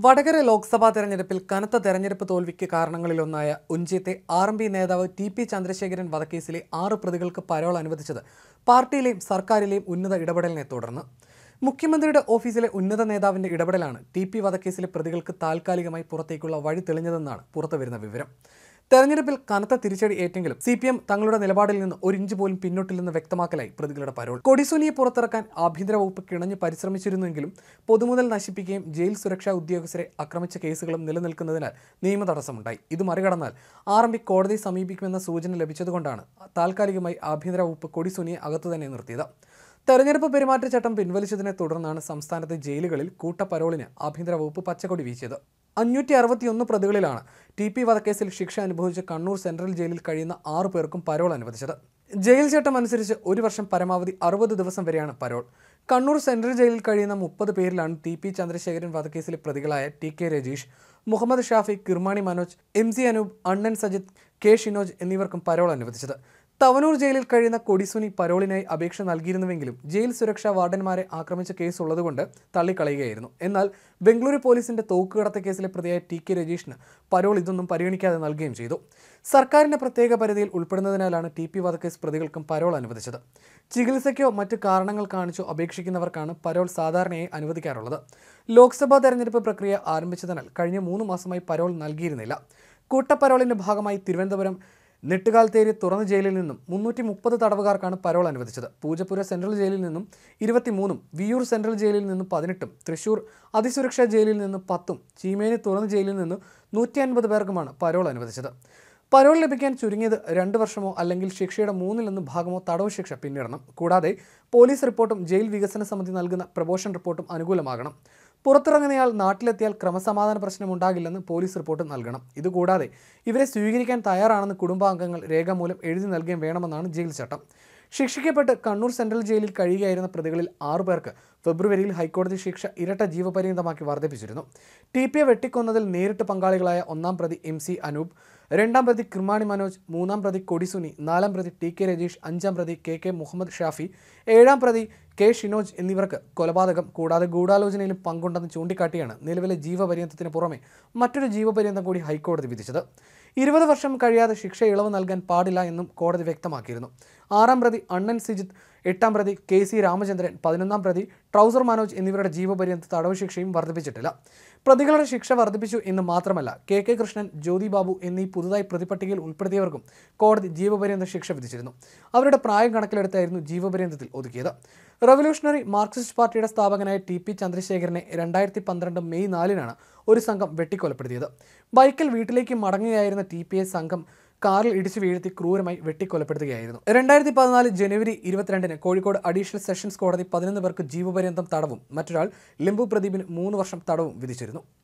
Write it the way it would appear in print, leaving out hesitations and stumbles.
വടകര ലോക്സഭാ തെരഞ്ഞെടുപ്പിൽ കനത്ത തെരഞ്ഞെടുപ്പ് തോൽവിക്ക് കാരണങ്ങളിലൊന്നായ ഉഞ്ചിയത്തെ ആർ.എം.പി നേതാവ് ടി.പി. ചന്ദ്രശേഖരൻ വധക്കേസിലെ 6 പ്രതികൾക്ക് പരോൾ അനുവദിച്ചത് പാർട്ടിയിലെയും സർക്കാരിലെയും ഉന്നത ഇടപെടലിനെ തുടർന്ന്. മുഖ്യമന്ത്രിയുടെ ഓഫീസിലെ ഉന്നത നേതാവിന്റെ ഇടപെടലാണ് ടി.പി. വധക്കേസിലെ പ്രതികൾക്ക് താൽക്കാലികമായി പുറത്തേക്കുള്ള വഴി തെളിഞ്ഞതെന്നാണ് പുറത്തുവരുന്ന വിവരം. തെരഞ്ഞെടുപ്പിൽ കനത്ത തിരിച്ചടി ഏറ്റെങ്കിലും CPM തങ്ങളുടെ നിലപാടിൽ നിന്ന് ഒരു ഇഞ്ച് പോലും പിന്നോട്ടില്ലെന്ന് വ്യക്തമാക്കലായി പ്രതികളുടെ പരോൾ. കൊടിസുനിയെ പുറത്തിറക്കാൻ ആഭ്യന്തര വകുപ്പ് കിണഞ്ഞു പരിശ്രമിച്ചിരുന്നെങ്കിലും പൊതുമുതൽ നശിപ്പിക്കുകയും ജയിൽ സുരക്ഷാ ഉദ്യോഗസ്ഥരെ ആക്രമിച്ച കേസുകളും നിലനിൽക്കുന്നതിനാൽ നിയമ തടസ്സമുണ്ടായി. ഇത് മറികടന്നാൽ ആർ.എം.പി കോടതിയെ സമീപിക്കുമെന്ന സൂചന ലഭിച്ചതുകൊണ്ടാണ് താൽക്കാലികമായി ആഭ്യന്തര വകുപ്പ് കൊടിസുനിയെ അകത്തുതന്നെ നിർത്തിയത്. തെരഞ്ഞെടുപ്പ് പെരുമാറ്റച്ചട്ടം പിൻവലിച്ചതിനെ തുടർന്നാണ് സംസ്ഥാനത്തെ ജയിലുകളിൽ കൂട്ടപ്പരോളിന് ആഭ്യന്തര വകുപ്പ് പച്ചക്കൊടി വീശിയത്. 561 പ്രതികളിലാണ് ടി.പി. വധക്കേസിൽ ശിക്ഷ അനുഭവിച്ച കണ്ണൂർ സെൻട്രൽ ജയിലിൽ കഴിയുന്ന 6 പേർക്കും പരോൾ അനുവദിച്ചത്. ജയിൽ ചട്ടം അനുസരിച്ച് 1 വർഷം പരമാവധി 60 ദിവസം വരെയാണ് പരോൾ. കണ്ണൂർ സെൻട്രൽ ജയിലിൽ കഴിയുന്ന 30 പേരിലാണ് ടി.പി. ചന്ദ്രശേഖരൻ വധക്കേസിലെ പ്രതികളായ T K. Rajeesh, Muhammad Shafi, Kirmani Manoj, MC Anoop, Annan Sajith, K. Shinoj എന്നിവർക്കും പരോൾ അനുവദിച്ചത്. തവനൂർ ജയിലിൽ കഴിയുന്ന കൊടിസുനി പരോളിനായി അപേക്ഷ നൽകിയിരുന്നുവെങ്കിലും ജയിൽ സുരക്ഷാ വാർഡന്മാരെ ആക്രമിച്ച കേസ് ഉള്ളതുകൊണ്ട് തള്ളിക്കളയുകയായിരുന്നു. എന്നാൽ ബംഗളൂരു പോലീസിന്റെ തോക്കുകടത്ത കേസിലെ പ്രതിയായ ടി.കെ. രജീഷിന് പരോൾ ഇതൊന്നും പരിഗണിക്കാതെ നൽകുകയും ചെയ്തു. സർക്കാരിന്റെ പ്രത്യേക പരിധിയിൽ ഉൾപ്പെടുന്നതിനാലാണ് ടി.പി. വധക്കേസ് പ്രതികൾക്കും പരോൾ അനുവദിച്ചത്. ചികിത്സയ്ക്കോ മറ്റു കാരണങ്ങൾ കാണിച്ചോ അപേക്ഷിക്കുന്നവർക്കാണ് പരോൾ സാധാരണയായി അനുവദിക്കാറുള്ളത്. ലോക്സഭാ തെരഞ്ഞെടുപ്പ് പ്രക്രിയ ആരംഭിച്ചതിനാൽ കഴിഞ്ഞ 3 മാസമായി പരോൾ നൽകിയിരുന്നില്ല. കൂട്ടപ്പരോളിന്റെ ഭാഗമായി തിരുവനന്തപുരം നെട്ടുകാൽത്തേരി തുറന്ന ജയിലിൽ നിന്നും 330 തടവുകാർക്കാണ് പരോൾ അനുവദിച്ചത്. പൂജപ്പുര സെൻട്രൽ ജയിലിൽ നിന്നും 23, വിയൂർ സെൻട്രൽ ജയിലിൽ നിന്നും 18, തൃശൂർ അതിസുരക്ഷാ ജയിലിൽ നിന്നും 10, ചീമേനി തുറന്ന ജയിലിൽ നിന്നും 150 പേർക്കുമാണ് പരോൾ അനുവദിച്ചത്. പരോൾ ലഭിക്കാൻ ചുരുങ്ങിയത് 2 വർഷമോ അല്ലെങ്കിൽ ശിക്ഷയുടെ 1/3 ഭാഗമോ തടവ് ശിക്ഷ പിന്നിടണം. കൂടാതെ പോലീസ് റിപ്പോർട്ടും ജയിൽ വികസന സമിതി നൽകുന്ന പ്രൊബോഷൻ റിപ്പോർട്ടും അനുകൂലമാകണം. പുറത്തിറങ്ങുന്നയാൾ നാട്ടിലെത്തിയാൽ ക്രമസമാധാന പ്രശ്നം ഉണ്ടാകില്ലെന്ന് പോലീസ് റിപ്പോർട്ട് നൽകണം. ഇതുകൂടാതെ ഇവരെ സ്വീകരിക്കാൻ തയ്യാറാണെന്ന് കുടുംബാംഗങ്ങൾ രേഖാമൂലം എഴുതി നൽകുകയും വേണമെന്നാണ് ജയിൽ ചട്ടം. ശിക്ഷിക്കപ്പെട്ട് കണ്ണൂർ സെൻട്രൽ ജയിലിൽ കഴിയുകയായിരുന്ന പ്രതികളിൽ 6 പേർക്ക് ഫെബ്രുവരിയിൽ ഹൈക്കോടതി ശിക്ഷ ഇരട്ട ജീവപര്യന്തമാക്കി വർദ്ധിപ്പിച്ചിരുന്നു. ടി.പി.യെ വെട്ടിക്കൊന്നതിൽ നേരിട്ട് പങ്കാളികളായ 1-ാം പ്രതി MC അനൂപ്, 2-ാം പ്രതി കിർമാണി മനോജ്, 3-ാം പ്രതി കൊടിസുനി, 4-ാം പ്രതി ടി.കെ. രജീഷ്, 5-ാം പ്രതി കെ. മുഹമ്മദ് ഷാഫി, 7-ാം പ്രതി കെ. ഷിനോജ് എന്നിവർക്ക് കൊലപാതകം കൂടാതെ ഗൂഢാലോചനയിലും പങ്കുണ്ടെന്ന് ചൂണ്ടിക്കാട്ടിയാണ് നിലവിലെ ജീവപര്യന്തത്തിന് പുറമെ മറ്റൊരു ജീവപര്യന്തം കൂടി ഹൈക്കോടതി വിധിച്ചത്. 20 വർഷം കഴിയാതെ ശിക്ഷ ഇളവ് നൽകാൻ പാടില്ല എന്നും കോടതി വ്യക്തമാക്കിയിരുന്നു. 6-ാം പ്രതി അണ്ണൻ സിജിത്ത്, 8-ാം പ്രതി KC രാമചന്ദ്രൻ, 11-ാം പ്രതി ട്രൗസർ മനോജ് എന്നിവരുടെ ജീവപര്യന്ത തടവ് ശിക്ഷയും വർദ്ധിപ്പിച്ചിട്ടില്ല. പ്രതികളുടെ ശിക്ഷ വർദ്ധിപ്പിച്ചു എന്ന് മാത്രമല്ല KK കൃഷ്ണൻ, ജ്യോതി ബാബു എന്നീ പുതുതായി പ്രതിപട്ടികയിൽ ഉൾപ്പെടുത്തിയവർക്കും കോടതി ജീവപര്യന്ത ശിക്ഷ വിധിച്ചിരുന്നു. അവരുടെ പ്രായം കണക്കിലെടുത്തായിരുന്നു ജീവപര്യന്തത്തിൽ ഒതുക്കിയത്. റവല്യൂഷണറി മാർക്സിസ്റ്റ് പാർട്ടിയുടെ സ്ഥാപകനായ ടി.പി. ചന്ദ്രശേഖരനെ 2012 മെയ് 4-നാണ് ഒരു സംഘം വെട്ടിക്കൊലപ്പെടുത്തിയത്. ബൈക്കിൽ വീട്ടിലേക്ക് മടങ്ങുകയായിരുന്ന ടി.പി.യെ സംഘം കാറിൽ ഇടിച്ചു വീഴ്ത്തി ക്രൂരമായി വെട്ടിക്കൊലപ്പെടുത്തുകയായിരുന്നു. 2014 ജനുവരി 22-ന് കോഴിക്കോട് അഡീഷണൽ സെഷൻസ് കോടതി 11 പേർക്ക് ജീവപര്യന്തം തടവും മറ്റൊരാൾ ലിംബു പ്രദീപിന് 3 വർഷം തടവും വിധിച്ചിരുന്നു.